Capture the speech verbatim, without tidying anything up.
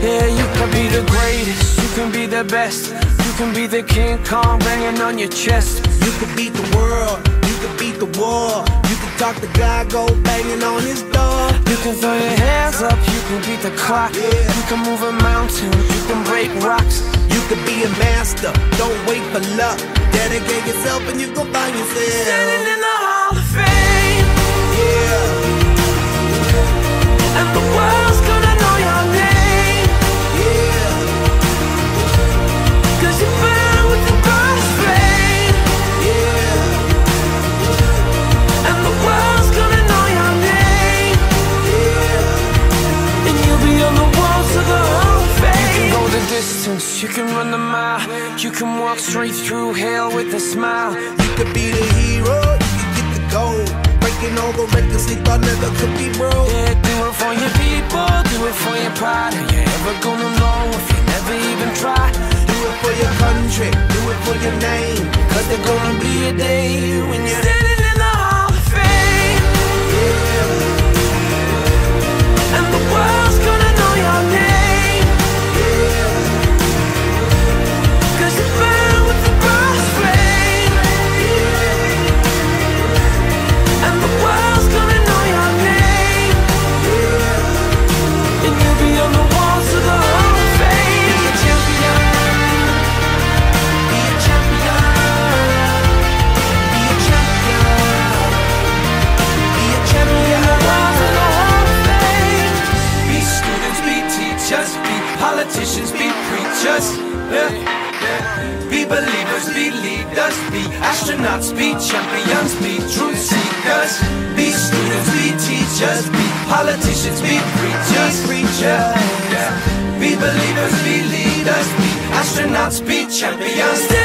Yeah, you can be the greatest, you can be the best, you can be the King Kong banging on your chest. You can beat the world, you can beat the war. You can talk to God, go banging on his door. You can throw your hands up, you can beat the clock. Yeah. You can move a mountain, you can break rocks. You can be a master, don't wait for luck. Dedicate yourself and you gon' find yourself Standing in the Hall of Fame. Yeah. And the world's gonna know your name. Yeah. Cause you burn with the brightest flame. Yeah. And the world's gonna know your name. Yeah. And you'll be on the walls of the Hall of Fame. You can go the distance, you can run the mile. You can walk straight through hell with a smile. You could be the hero, you can get the gold. Breaking all the records they thought never could be broke. Yeah, do it for your people, do it for your pride. Are you ever gonna know if you never even try? Do it for your country, do it for your name. Cause there's gonna be a day when you're standing in the Hall of Fame. Yeah. And the world's gonna know your name. Yeah. Cause you burn with the brightest flame. Yeah. And the world's gonna know your name. Yeah. And you'll be on the walls of the Hall of Fame. Be a champion, be a champion, be a champion, be a champion. The walls of the Hall of Fame. Be students, be teachers, be politicians, be preachers. Yeah, yeah. Be believers, be leaders, be astronauts, be champions, be truth seekers. Be students, be teachers, be politicians, be preachers, preachers. Yeah. Be believers, be leaders, be astronauts, be champions.